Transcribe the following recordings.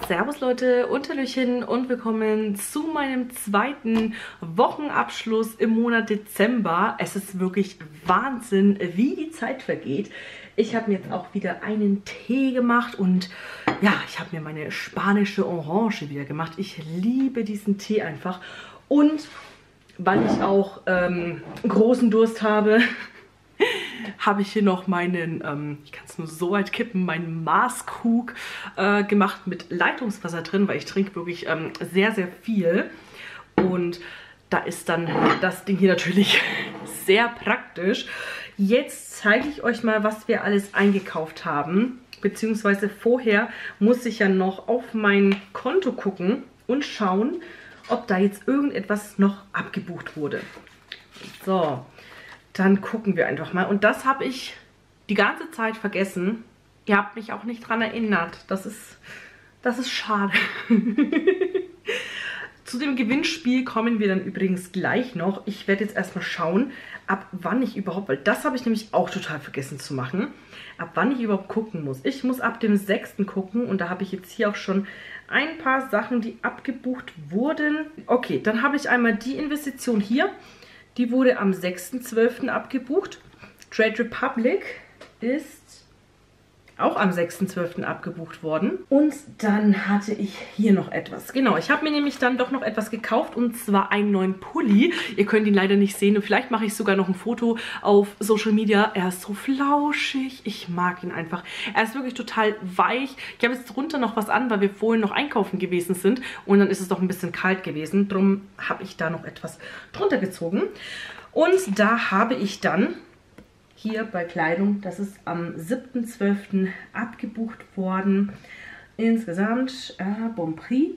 Servus Leute und Hallöchen und willkommen zu meinem zweiten Wochenabschluss im Monat Dezember. Es ist wirklich Wahnsinn, wie die Zeit vergeht. Ich habe mir jetzt auch wieder einen Tee gemacht und ja, ich habe mir meine spanische Orange wieder gemacht. Ich liebe diesen Tee einfach und weil ich auch großen Durst habe, habe ich hier noch meinen, ich kann es nur so weit kippen, meinen Maßkrug gemacht mit Leitungswasser drin, weil ich trinke wirklich sehr, sehr viel. Und da ist dann das Ding hier natürlich sehr praktisch. Jetzt zeige ich euch mal, was wir alles eingekauft haben. Beziehungsweise vorher muss ich ja noch auf mein Konto gucken und schauen, ob da jetzt irgendetwas noch abgebucht wurde. So. Dann gucken wir einfach mal. Und das habe ich die ganze Zeit vergessen. Ihr habt mich auch nicht dran erinnert. Das ist schade. Zu dem Gewinnspiel kommen wir dann übrigens gleich noch. Ich werde jetzt erstmal schauen, ab wann ich überhaupt, weil das habe ich nämlich auch total vergessen zu machen, ab wann ich überhaupt gucken muss. Ich muss ab dem 6. gucken und da habe ich jetzt hier auch schon ein paar Sachen, die abgebucht wurden. Okay, dann habe ich einmal die Investition hier. Die wurde am 6.12. abgebucht. Trade Republic ist auch am 6.12. abgebucht worden. Und dann hatte ich hier noch etwas. Genau, ich habe mir nämlich dann doch noch etwas gekauft und zwar einen neuen Pulli. Ihr könnt ihn leider nicht sehen und vielleicht mache ich sogar noch ein Foto auf Social Media. Er ist so flauschig. Ich mag ihn einfach. Er ist wirklich total weich. Ich habe jetzt drunter noch was an, weil wir vorhin noch einkaufen gewesen sind und dann ist es doch ein bisschen kalt gewesen. Darum habe ich da noch etwas drunter gezogen. Und da habe ich dann hier bei Kleidung, das ist am 7.12. abgebucht worden. Insgesamt Bonprix.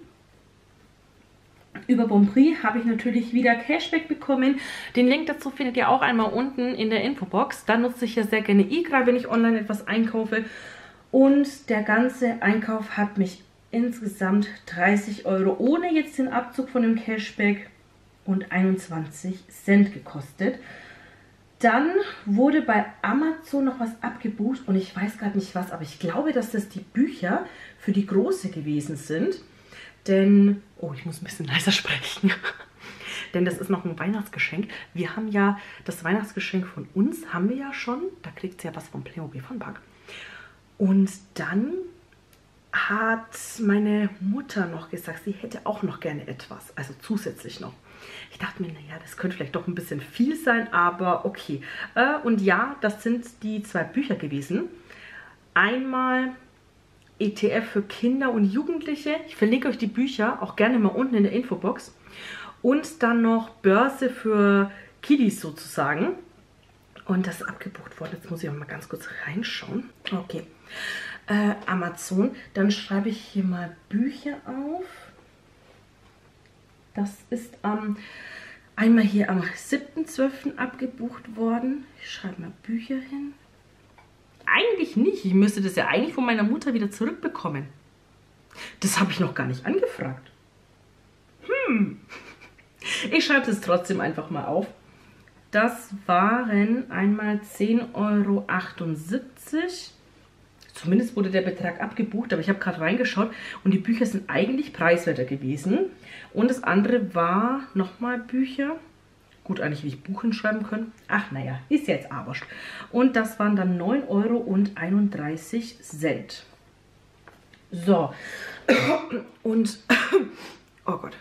Über Bonprix habe ich natürlich wieder Cashback bekommen. Den Link dazu findet ihr auch einmal unten in der Infobox. Da nutze ich ja sehr gerne iGra, wenn ich online etwas einkaufe. Und der ganze Einkauf hat mich insgesamt 30 € ohne jetzt den Abzug von dem Cashback und 21 Cent gekostet. Dann wurde bei Amazon noch was abgebucht und ich weiß gerade nicht was, aber ich glaube, dass das die Bücher für die Große gewesen sind. Denn, oh, ich muss ein bisschen leiser sprechen, denn das ist noch ein Weihnachtsgeschenk. Wir haben ja das Weihnachtsgeschenk von uns, haben wir ja schon. Da kriegt sie ja was vom Playmobil von Park. Und dann hat meine Mutter noch gesagt, sie hätte auch noch gerne etwas, also zusätzlich noch. Ich dachte mir, naja, das könnte vielleicht doch ein bisschen viel sein, aber okay. Und ja, das sind die zwei Bücher gewesen. Einmal ETF für Kinder und Jugendliche. Ich verlinke euch die Bücher auch gerne mal unten in der Infobox. Und dann noch Börse für Kiddies sozusagen. Und das ist abgebucht worden. Jetzt muss ich auch mal ganz kurz reinschauen. Okay. Amazon. Dann schreibe ich hier mal Bücher auf. Das ist einmal hier am 7.12. abgebucht worden. Ich schreibe mal Bücher hin. Eigentlich nicht. Ich müsste das ja eigentlich von meiner Mutter wieder zurückbekommen. Das habe ich noch gar nicht angefragt. Ich schreibe es trotzdem einfach mal auf. Das waren einmal 10,78 €. Zumindest wurde der Betrag abgebucht, aber ich habe gerade reingeschaut und die Bücher sind eigentlich preiswerter gewesen. Und das andere war nochmal Bücher. Gut, eigentlich hätte ich Buch hinschreiben können. Ach, naja, ist jetzt wurscht. Und das waren dann 9,31 €. So. Und, oh Gott.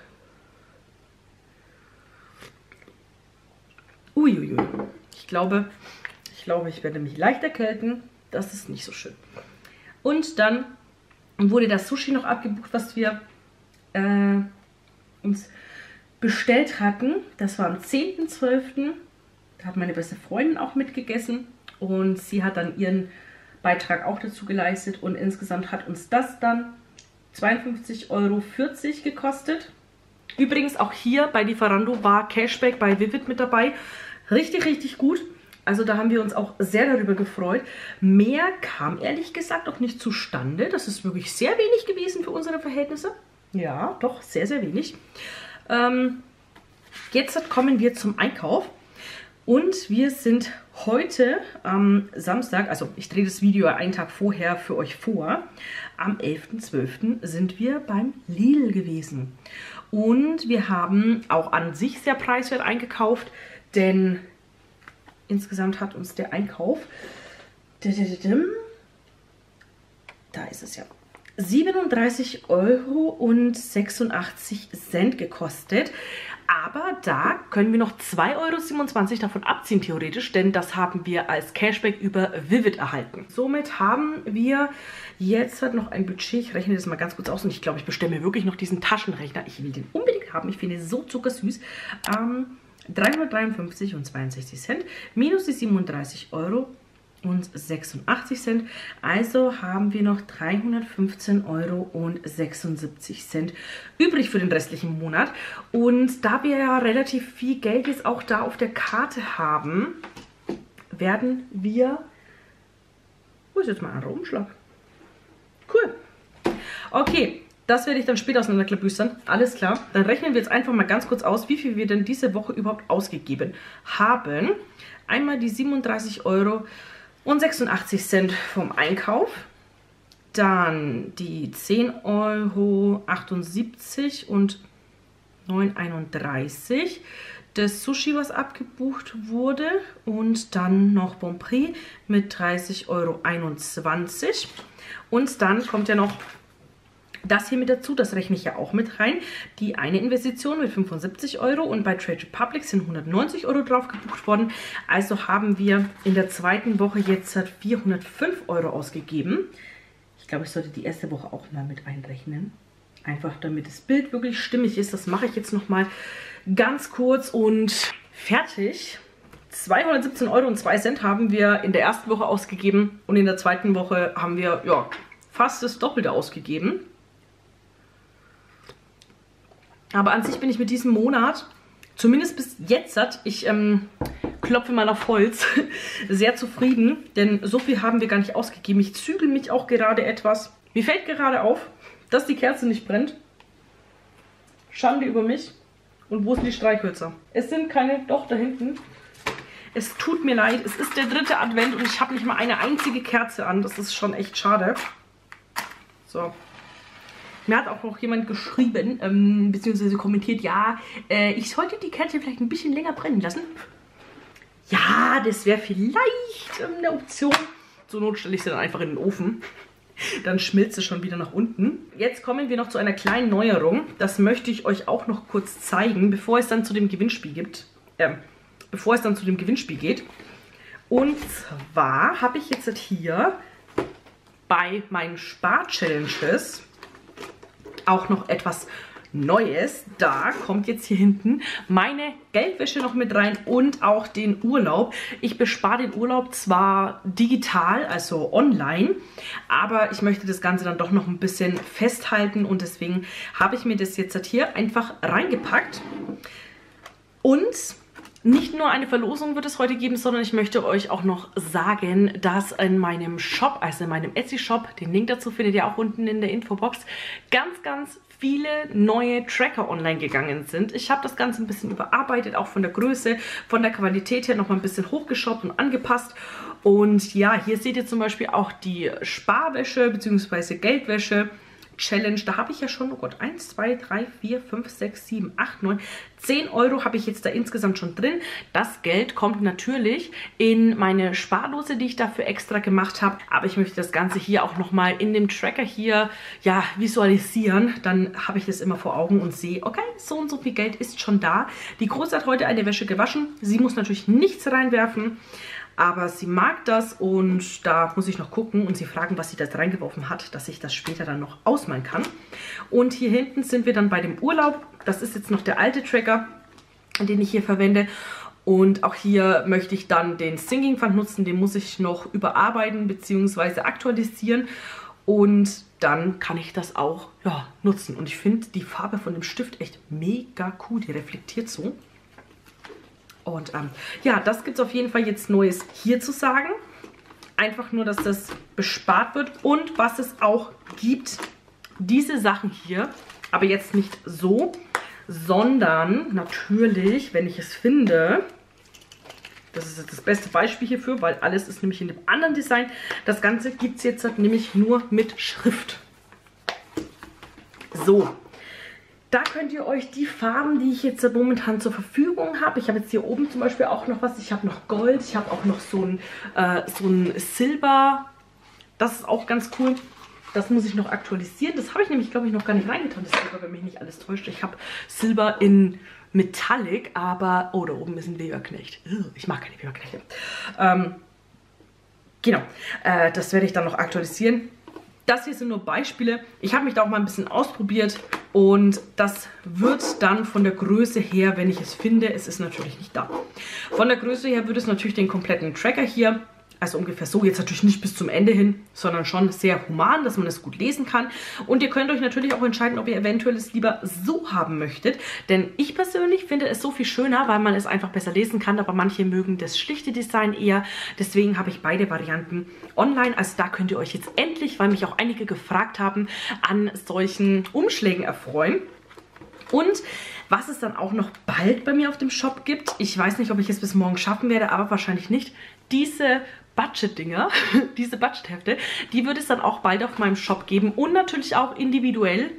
Uiuiui. Ich glaube, ich werde mich leicht erkälten. Das ist nicht so schön. Und dann wurde das Sushi noch abgebucht, was wir uns bestellt hatten. Das war am 10.12. Da hat meine beste Freundin auch mitgegessen. Und sie hat dann ihren Beitrag auch dazu geleistet. Und insgesamt hat uns das dann 52,40 € gekostet. Übrigens auch hier bei Lieferando war Cashback bei Vivid mit dabei. Richtig, richtig gut. Also da haben wir uns auch sehr darüber gefreut. Mehr kam ehrlich gesagt auch nicht zustande. Das ist wirklich sehr wenig gewesen für unsere Verhältnisse. Ja, doch, sehr, sehr wenig. Jetzt kommen wir zum Einkauf. Und wir sind heute am Samstag, also ich drehe das Video einen Tag vorher für euch vor, am 11.12. sind wir beim Lidl gewesen. Und wir haben auch an sich sehr preiswert eingekauft, denn insgesamt hat uns der Einkauf, da ist es ja, 37,86 € gekostet. Aber da können wir noch 2,27 € davon abziehen, theoretisch, denn das haben wir als Cashback über Vivid erhalten. Somit haben wir jetzt noch ein Budget, ich rechne das mal ganz kurz aus und ich glaube, ich bestelle mir wirklich noch diesen Taschenrechner. Ich will den unbedingt haben, ich finde ihn so zuckersüß. 353,62 € minus die 37,86 €. Also haben wir noch 315,76 € übrig für den restlichen Monat. Und da wir ja relativ viel Geld jetzt auch da auf der Karte haben, werden wir... Wo ist jetzt mal ein anderer Umschlag? Cool. Okay, das werde ich dann später auseinanderklabüstern. Alles klar. Dann rechnen wir jetzt einfach mal ganz kurz aus, wie viel wir denn diese Woche überhaupt ausgegeben haben. Einmal die 37,86 € vom Einkauf. Dann die 10,78 € und 9,31 € das Sushi, was abgebucht wurde. Und dann noch Bonprix mit 30,21 €. Und dann kommt ja noch das hier mit dazu, das rechne ich ja auch mit rein. Die eine Investition mit 75 € und bei Trade Republic sind 190 € drauf gebucht worden. Also haben wir in der zweiten Woche jetzt 405 € ausgegeben. Ich glaube, ich sollte die erste Woche auch mal mit einrechnen. Einfach damit das Bild wirklich stimmig ist. Das mache ich jetzt nochmal ganz kurz und fertig. 217,02 € haben wir in der ersten Woche ausgegeben und in der zweiten Woche haben wir ja fast das Doppelte ausgegeben. Aber an sich bin ich mit diesem Monat, zumindest bis jetzt, ich klopfe mal auf Holz, sehr zufrieden. Denn so viel haben wir gar nicht ausgegeben. Ich zügel mich auch gerade etwas. Mir fällt gerade auf, dass die Kerze nicht brennt. Schande über mich. Und wo sind die Streichhölzer? Es sind keine, doch da hinten. Es tut mir leid, es ist der 3. Advent und ich habe nicht mal eine einzige Kerze an. Das ist schon echt schade. So. Mir hat auch noch jemand geschrieben, beziehungsweise kommentiert, ja, ich sollte die Kerze vielleicht ein bisschen länger brennen lassen. Ja, das wäre vielleicht eine Option. Zur Not stelle ich sie dann einfach in den Ofen. Dann schmilzt es schon wieder nach unten. Jetzt kommen wir noch zu einer kleinen Neuerung. Das möchte ich euch auch noch kurz zeigen, bevor es dann zu dem Gewinnspiel geht. Und zwar habe ich jetzt hier bei meinen Spar-Challenges auch noch etwas Neues. Da kommt jetzt hier hinten meine Geldwäsche noch mit rein und auch den Urlaub. Ich bespare den Urlaub zwar digital, also online, aber ich möchte das Ganze dann doch noch ein bisschen festhalten und deswegen habe ich mir das jetzt hier einfach reingepackt. Und nicht nur eine Verlosung wird es heute geben, sondern ich möchte euch auch noch sagen, dass in meinem Shop, also in meinem Etsy-Shop, den Link dazu findet ihr auch unten in der Infobox, ganz viele neue Tracker online gegangen sind. Ich habe das Ganze ein bisschen überarbeitet, auch von der Größe, von der Qualität her nochmal ein bisschen hochgeschraubt und angepasst. Und ja, hier seht ihr zum Beispiel auch die Sparwäsche bzw. Geldwäsche Challenge. Da habe ich ja schon, oh Gott, 1, 2, 3, 4, 5, 6, 7, 8, 9, 10 € habe ich jetzt da insgesamt schon drin. Das Geld kommt natürlich in meine Spardose, die ich dafür extra gemacht habe. Aber ich möchte das Ganze hier auch nochmal in dem Tracker hier ja visualisieren. Dann habe ich das immer vor Augen und sehe, okay, so und so viel Geld ist schon da. Die Große hat heute eine Wäsche gewaschen. Sie muss natürlich nichts reinwerfen. Aber sie mag das und da muss ich noch gucken und sie fragen, was sie da reingeworfen hat, dass ich das später dann noch ausmalen kann. Und hier hinten sind wir dann bei dem Urlaub. Das ist jetzt noch der alte Tracker, den ich hier verwende. Und auch hier möchte ich dann den Sinking Fund nutzen. Den muss ich noch überarbeiten bzw. aktualisieren. Und dann kann ich das auch ja, nutzen. Und ich finde die Farbe von dem Stift echt mega cool. Die reflektiert so. Und ja, das gibt es auf jeden Fall jetzt Neues hier zu sagen. Einfach nur, dass das bespart wird. Und was es auch gibt, diese Sachen hier, aber jetzt nicht so, sondern natürlich, wenn ich es finde, Das ist jetzt das beste Beispiel hierfür, weil alles ist nämlich in dem anderen Design. Das Ganze gibt es jetzt nämlich nur mit Schrift. So, da könnt ihr euch die Farben, die ich jetzt momentan zur Verfügung habe. Ich habe jetzt hier oben zum Beispiel auch noch was. Ich habe noch Gold, ich habe auch noch so ein Silber. Das ist auch ganz cool. Das muss ich noch aktualisieren. Das habe ich nämlich, glaube ich, noch gar nicht reingetan. Das Silber, wenn mich nicht alles täuscht. Ich habe Silber in Metallic, aber... Oh, da oben ist ein Weberknecht. Ich mag keine Weberknechte. Genau, das werde ich dann noch aktualisieren. Das hier sind nur Beispiele. Ich habe mich da auch mal ein bisschen ausprobiert und das wird dann von der Größe her, wenn ich es finde, es ist natürlich nicht da. Von der Größe her würde es natürlich den kompletten Tracker hier, also ungefähr so, jetzt natürlich nicht bis zum Ende hin, sondern schon sehr human, dass man es gut lesen kann. Und ihr könnt euch natürlich auch entscheiden, ob ihr eventuell es lieber so haben möchtet. Denn ich persönlich finde es so viel schöner, weil man es einfach besser lesen kann. Aber manche mögen das schlichte Design eher. Deswegen habe ich beide Varianten online. Also da könnt ihr euch jetzt endlich, weil mich auch einige gefragt haben, an solchen Umschlägen erfreuen. Und was es dann auch noch bald bei mir auf dem Shop gibt, ich weiß nicht, ob ich es bis morgen schaffen werde, aber wahrscheinlich nicht, diese Budget-Dinger, diese Budget-Hefte, die wird es dann auch bald auf meinem Shop geben und natürlich auch individuell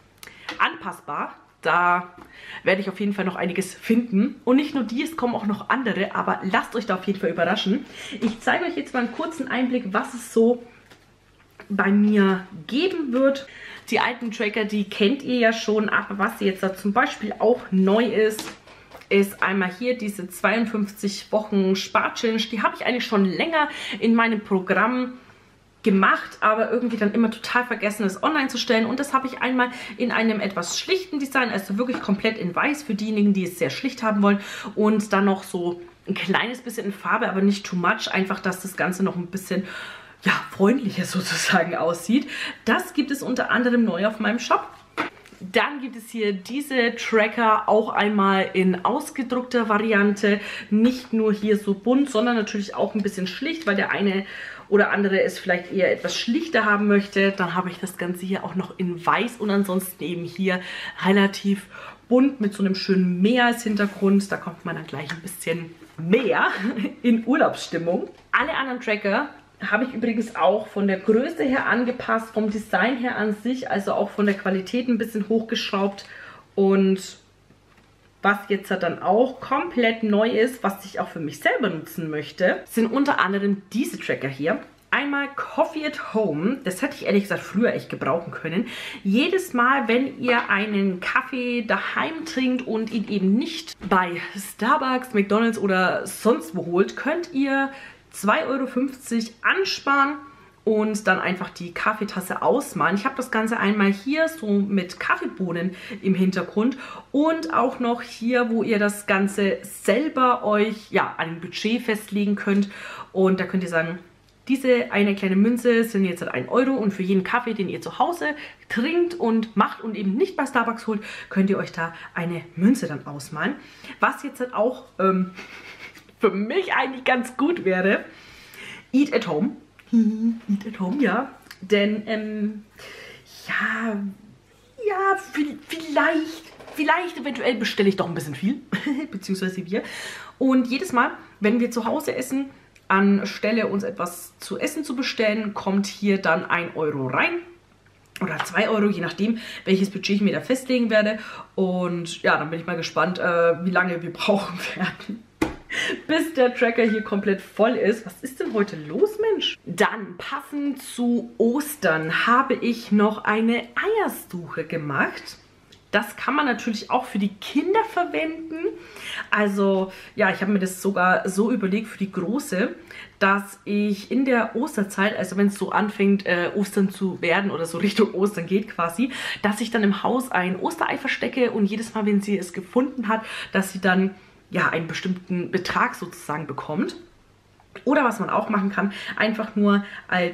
anpassbar. Da werde ich auf jeden Fall noch einiges finden. Und nicht nur die, es kommen auch noch andere, aber lasst euch da auf jeden Fall überraschen. Ich zeige euch jetzt mal einen kurzen Einblick, was es so bei mir geben wird. Die alten Tracker, die kennt ihr ja schon, aber was jetzt da zum Beispiel auch neu ist einmal hier diese 52 Wochen Spar-Challenge. Die habe ich eigentlich schon länger in meinem Programm gemacht, aber irgendwie dann immer total vergessen, es online zu stellen. Und das habe ich einmal in einem etwas schlichten Design, also wirklich komplett in weiß für diejenigen, die es sehr schlicht haben wollen. Und dann noch so ein kleines bisschen in Farbe, aber nicht too much. Einfach, dass das Ganze noch ein bisschen, ja, freundlicher sozusagen aussieht. Das gibt es unter anderem neu auf meinem Shop. Dann gibt es hier diese Tracker auch einmal in ausgedruckter Variante. Nicht nur hier so bunt, sondern natürlich auch ein bisschen schlicht, weil der eine oder andere es vielleicht eher etwas schlichter haben möchte. Dann habe ich das Ganze hier auch noch in weiß und ansonsten eben hier relativ bunt mit so einem schönen Meer als Hintergrund. Da kommt man dann gleich ein bisschen mehr in Urlaubsstimmung. Alle anderen Tracker habe ich übrigens auch von der Größe her angepasst, vom Design her an sich, also auch von der Qualität ein bisschen hochgeschraubt. Und was jetzt dann auch komplett neu ist, was ich auch für mich selber nutzen möchte, sind unter anderem diese Tracker hier. Einmal Coffee at Home, das hätte ich ehrlich gesagt früher echt gebrauchen können. Jedes Mal, wenn ihr einen Kaffee daheim trinkt und ihn eben nicht bei Starbucks, McDonald's oder sonst wo holt, könnt ihr 2,50 € ansparen und dann einfach die Kaffeetasse ausmalen. Ich habe das Ganze einmal hier so mit Kaffeebohnen im Hintergrund und auch noch hier, wo ihr das Ganze selber euch ja an ein Budget festlegen könnt. Und da könnt ihr sagen, diese eine kleine Münze sind jetzt 1 € und für jeden Kaffee, den ihr zu Hause trinkt und macht und eben nicht bei Starbucks holt, könnt ihr euch da eine Münze dann ausmalen. Was jetzt halt auch für mich eigentlich ganz gut wäre, Eat at Home. Eat at Home, ja. Denn, vielleicht eventuell bestelle ich doch ein bisschen viel, beziehungsweise wir. Und jedes Mal, wenn wir zu Hause essen, anstelle uns etwas zu essen zu bestellen, kommt hier dann 1 € rein. Oder 2 €, je nachdem, welches Budget ich mir da festlegen werde. Und ja, dann bin ich mal gespannt, wie lange wir brauchen werden, bis der Tracker hier komplett voll ist. Was ist denn heute los, Mensch? Dann, passend zu Ostern, habe ich noch eine Eiersuche gemacht. Das kann man natürlich auch für die Kinder verwenden. Also, ja, ich habe mir das sogar so überlegt für die Große, dass ich in der Osterzeit, also wenn es so anfängt, Ostern zu werden oder so Richtung Ostern geht quasi, dass ich dann im Haus ein Osterei verstecke und jedes Mal, wenn sie es gefunden hat, dass sie dann ja einen bestimmten Betrag sozusagen bekommt. Oder was man auch machen kann, einfach nur als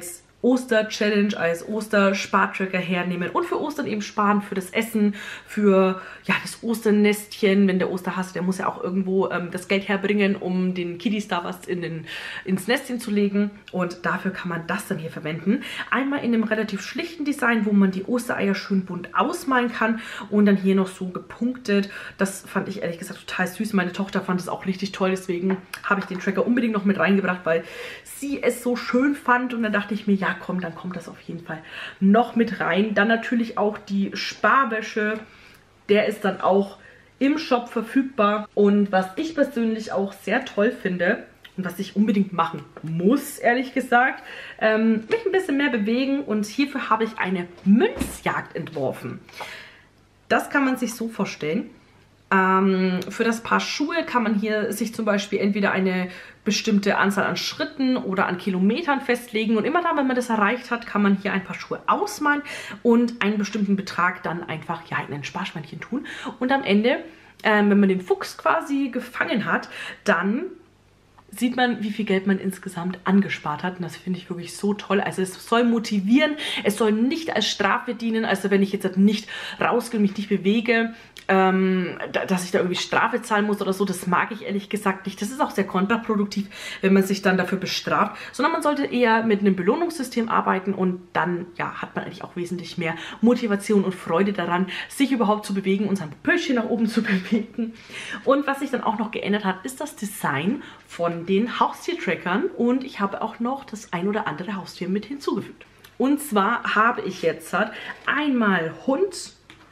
Oster-Challenge, als Oster-Spartracker hernehmen und für Ostern eben sparen, für das Essen, für ja, das Osternestchen, wenn der Osterhase, der muss ja auch irgendwo das Geld herbringen, um den Kiddies da was ins Nestchen zu legen, und dafür kann man das dann hier verwenden. Einmal in einem relativ schlichten Design, wo man die Ostereier schön bunt ausmalen kann und dann hier noch so gepunktet. Das fand ich ehrlich gesagt total süß. Meine Tochter fand es auch richtig toll, deswegen habe ich den Tracker unbedingt noch mit reingebracht, weil sie es so schön fand, und dann dachte ich mir, ja komm, dann kommt das auf jeden Fall noch mit rein. Dann natürlich auch die Sparwäsche, der ist dann auch im Shop verfügbar, und was ich persönlich auch sehr toll finde und was ich unbedingt machen muss, ehrlich gesagt, mich ein bisschen mehr bewegen, und hierfür habe ich eine Münzjagd entworfen. Das kann man sich so vorstellen. Für das Paar Schuhe kann man hier sich zum Beispiel entweder eine bestimmte Anzahl an Schritten oder an Kilometern festlegen, und immer dann, wenn man das erreicht hat, kann man hier ein paar Schuhe ausmalen und einen bestimmten Betrag dann einfach ja in ein Sparschweinchen tun, und am Ende, wenn man den Fuchs quasi gefangen hat, dann sieht man, wie viel Geld man insgesamt angespart hat, und das finde ich wirklich so toll. Also es soll motivieren, es soll nicht als Strafe dienen, also wenn ich jetzt nicht rausgehe und mich nicht bewege, dass ich da irgendwie Strafe zahlen muss oder so, das mag ich ehrlich gesagt nicht. Das ist auch sehr kontraproduktiv, wenn man sich dann dafür bestraft, sondern man sollte eher mit einem Belohnungssystem arbeiten, und dann ja, hat man eigentlich auch wesentlich mehr Motivation und Freude daran, sich überhaupt zu bewegen und sein Pöllchen nach oben zu bewegen. Und was sich dann auch noch geändert hat, ist das Design von den Haustiertrackern, und ich habe auch noch das ein oder andere Haustier mit hinzugefügt. Und zwar habe ich jetzt einmal Hund,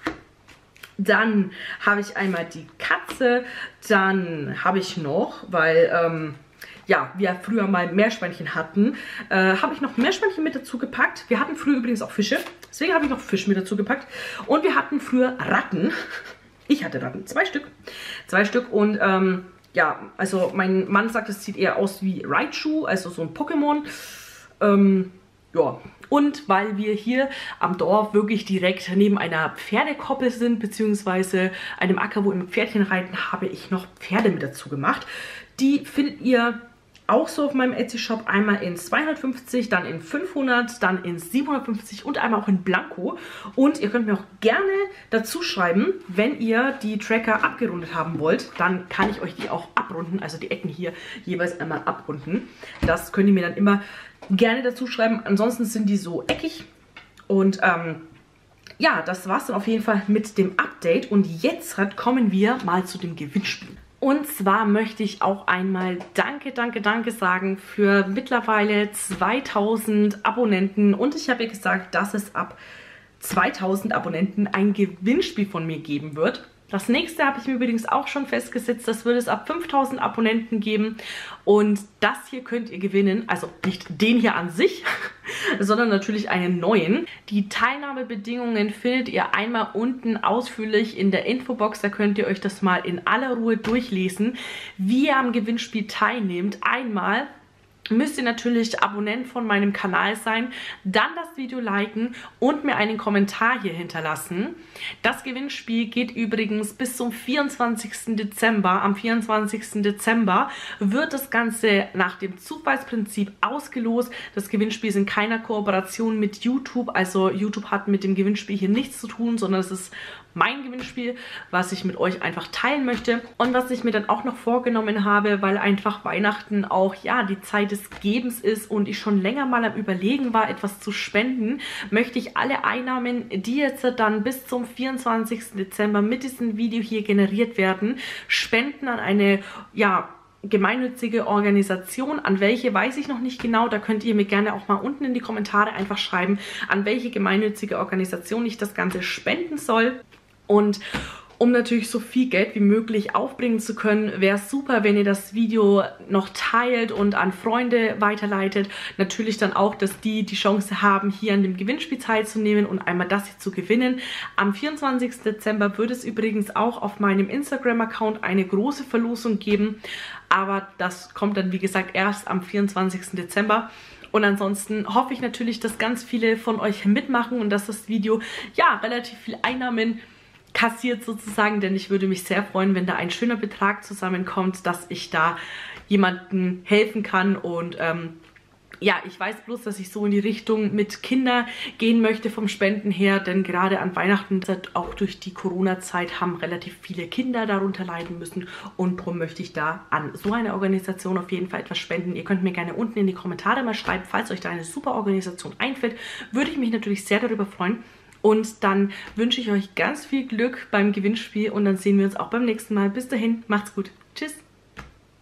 dann habe ich einmal die Katze, dann habe ich noch, weil ja, wir früher mal Meerschweinchen hatten, habe ich noch Meerschweinchen mit dazu gepackt. Wir hatten früher übrigens auch Fische, deswegen habe ich noch Fisch mit dazu gepackt. Und wir hatten früher Ratten. Ich hatte Ratten, 2 Stück. 2 Stück, und ja, also mein Mann sagt, es sieht eher aus wie Raichu, also so ein Pokémon. Ja, und weil wir hier am Dorf wirklich direkt neben einer Pferdekoppel sind, beziehungsweise einem Acker, wo wir mit Pferdchen reiten, habe ich noch Pferde mit dazu gemacht. Die findet ihr auch so auf meinem Etsy-Shop, einmal in 250, dann in 500, dann in 750 und einmal auch in Blanko. Und ihr könnt mir auch gerne dazu schreiben, wenn ihr die Tracker abgerundet haben wollt, dann kann ich euch die auch abrunden, also die Ecken hier jeweils einmal abrunden. Das könnt ihr mir dann immer gerne dazu schreiben. Ansonsten sind die so eckig, und ja, das war es dann auf jeden Fall mit dem Update, und jetzt kommen wir mal zu dem Gewinnspiel. Und zwar möchte ich auch einmal danke sagen für mittlerweile 2000 Abonnenten. Und ich habe ja gesagt, dass es ab 2000 Abonnenten ein Gewinnspiel von mir geben wird. Das nächste habe ich mir übrigens auch schon festgesetzt. Das wird es ab 5000 Abonnenten geben. Und das hier könnt ihr gewinnen. Also nicht den hier an sich, sondern natürlich einen neuen. Die Teilnahmebedingungen findet ihr einmal unten ausführlich in der Infobox. Da könnt ihr euch das mal in aller Ruhe durchlesen, wie ihr am Gewinnspiel teilnehmt. Einmal müsst ihr natürlich Abonnent von meinem Kanal sein, dann das Video liken und mir einen Kommentar hier hinterlassen. Das Gewinnspiel geht übrigens bis zum 24. Dezember. Am 24. Dezember wird das Ganze nach dem Zufallsprinzip ausgelost. Das Gewinnspiel ist in keiner Kooperation mit YouTube, also YouTube hat mit dem Gewinnspiel hier nichts zu tun, sondern es ist mein Gewinnspiel, was ich mit euch einfach teilen möchte, und was ich mir dann auch noch vorgenommen habe, weil einfach Weihnachten auch ja die Zeit des Gebens ist und ich schon länger mal am Überlegen war, etwas zu spenden, möchte ich alle Einnahmen, die jetzt dann bis zum 24. Dezember mit diesem Video hier generiert werden, spenden an eine ja gemeinnützige Organisation. An welche weiß ich noch nicht genau, da könnt ihr mir gerne auch mal unten in die Kommentare einfach schreiben, an welche gemeinnützige Organisation ich das Ganze spenden soll. Und um natürlich so viel Geld wie möglich aufbringen zu können, wäre es super, wenn ihr das Video noch teilt und an Freunde weiterleitet. Natürlich dann auch, dass die die Chance haben, hier an dem Gewinnspiel teilzunehmen und einmal das hier zu gewinnen. Am 24. Dezember wird es übrigens auch auf meinem Instagram-Account eine große Verlosung geben. Aber das kommt dann, wie gesagt, erst am 24. Dezember. Und ansonsten hoffe ich natürlich, dass ganz viele von euch mitmachen und dass das Video ja relativ viel Einnahmen kassiert sozusagen, denn ich würde mich sehr freuen, wenn da ein schöner Betrag zusammenkommt, dass ich da jemandem helfen kann und ja, ich weiß bloß, dass ich so in die Richtung mit Kinder gehen möchte vom Spenden her, denn gerade an Weihnachten, auch durch die Corona-Zeit, haben relativ viele Kinder darunter leiden müssen und darum möchte ich da an so eine Organisation auf jeden Fall etwas spenden. Ihr könnt mir gerne unten in die Kommentare mal schreiben, falls euch da eine super Organisation einfällt, würde ich mich natürlich sehr darüber freuen. Und dann wünsche ich euch ganz viel Glück beim Gewinnspiel und dann sehen wir uns auch beim nächsten Mal. Bis dahin, macht's gut!